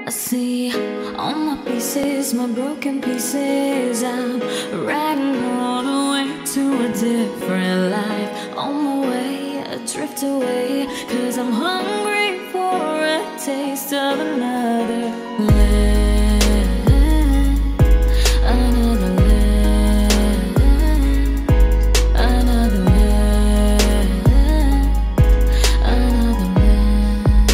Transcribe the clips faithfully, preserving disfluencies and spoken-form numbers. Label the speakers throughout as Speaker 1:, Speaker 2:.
Speaker 1: I see all my pieces, my broken pieces. I'm riding all the way to a different life. On my way, adrift away, 'cause I'm hungry for a taste of another land, another land, another land, another land.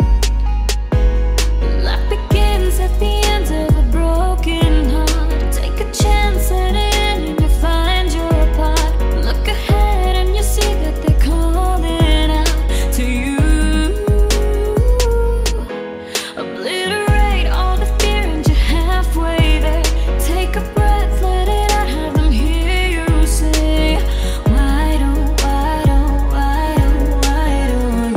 Speaker 1: Life begins at the end of a broken heart. Take a chance at it and you find your part. Look ahead and you see that they're calling out to you. Obliterate all the fear and you're halfway there. Take a breath, let it out, have them hear you say, why don't, why don't, why don't, why don't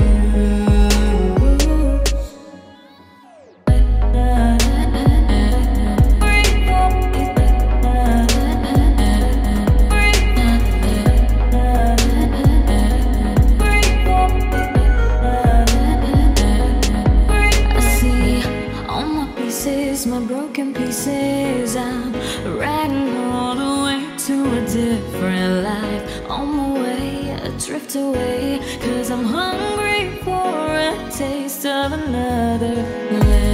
Speaker 1: I see all my pieces, my broken pieces. I'm riding all the way to a different life. On my way, adrift away, 'cause I'm hungry for a taste of another land.